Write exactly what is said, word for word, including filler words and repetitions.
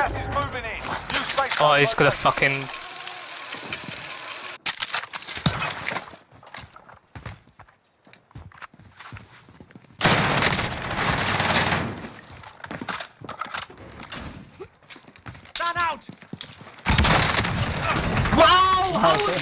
Gas is moving in. New safe Oh, zone he's gonna located. fucking. Stand out! Wow!